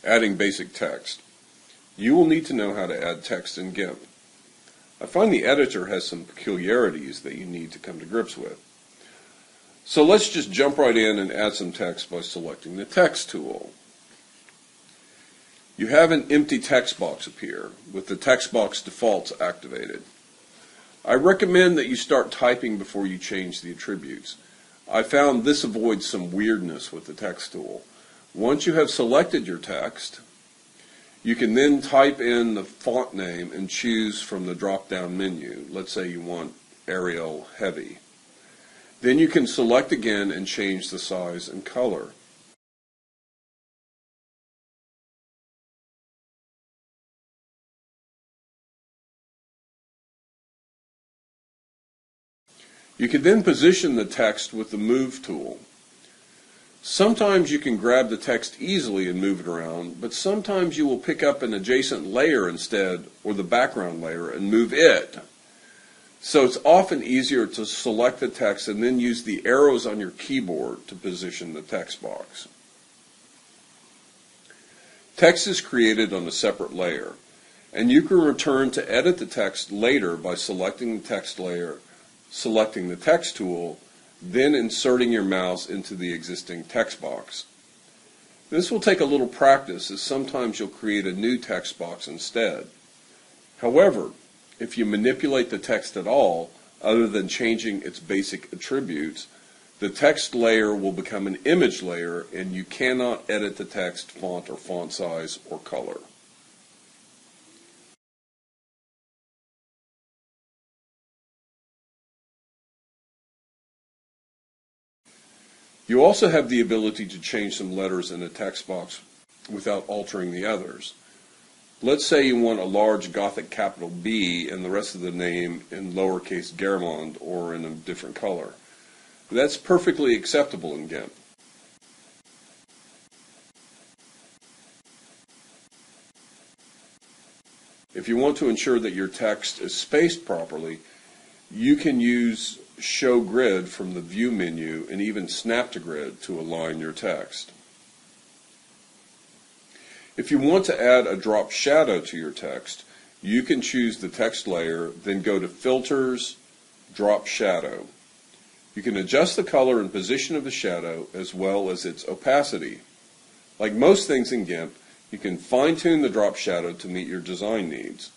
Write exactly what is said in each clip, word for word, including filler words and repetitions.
Adding basic text. You will need to know how to add text in GIMP. I find the editor has some peculiarities that you need to come to grips with. So let's just jump right in and add some text by selecting the Text tool. You have an empty text box appear with the text box defaults activated. I recommend that you start typing before you change the attributes. I found this avoids some weirdness with the Text tool. Once you have selected your text, you can then type in the font name and choose from the drop-down menu. Let's say you want Arial Heavy. Then you can select again and change the size and color. You can then position the text with the Move tool. Sometimes you can grab the text easily and move it around, but sometimes you will pick up an adjacent layer instead, or the background layer, and move it. So it's often easier to select the text and then use the arrows on your keyboard to position the text box. Text is created on a separate layer, and you can return to edit the text later by selecting the text layer, selecting the Text tool, then inserting your mouse into the existing text box. This will take a little practice, as sometimes you'll create a new text box instead. However, if you manipulate the text at all, other than changing its basic attributes, the text layer will become an image layer and you cannot edit the text font or font size or color. You also have the ability to change some letters in a text box without altering the others. Let's say you want a large Gothic capital B and the rest of the name in lowercase Garamond or in a different color. That's perfectly acceptable in GIMP. If you want to ensure that your text is spaced properly, you can use Show Grid from the View menu and even Snap to Grid to align your text. If you want to add a drop shadow to your text, you can choose the text layer, then go to Filters, Drop Shadow. You can adjust the color and position of the shadow as well as its opacity. Like most things in GIMP, you can fine-tune the drop shadow to meet your design needs.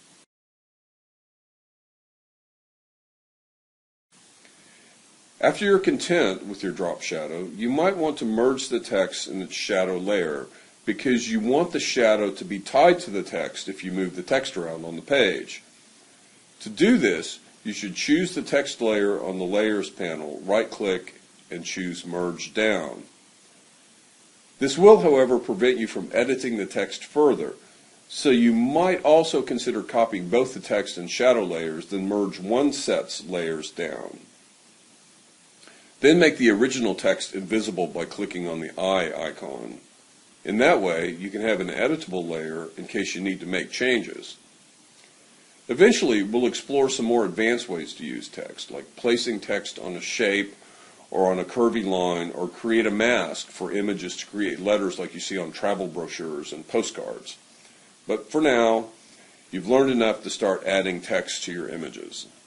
After you're content with your drop shadow, you might want to merge the text in its shadow layer because you want the shadow to be tied to the text if you move the text around on the page. To do this, you should choose the text layer on the Layers panel, right-click, and choose Merge Down. This will, however, prevent you from editing the text further, so you might also consider copying both the text and shadow layers, then merge one set's layers down. Then make the original text invisible by clicking on the eye icon. In that way, you can have an editable layer in case you need to make changes. Eventually, we'll explore some more advanced ways to use text, like placing text on a shape or on a curvy line, or create a mask for images to create letters like you see on travel brochures and postcards. But for now, you've learned enough to start adding text to your images.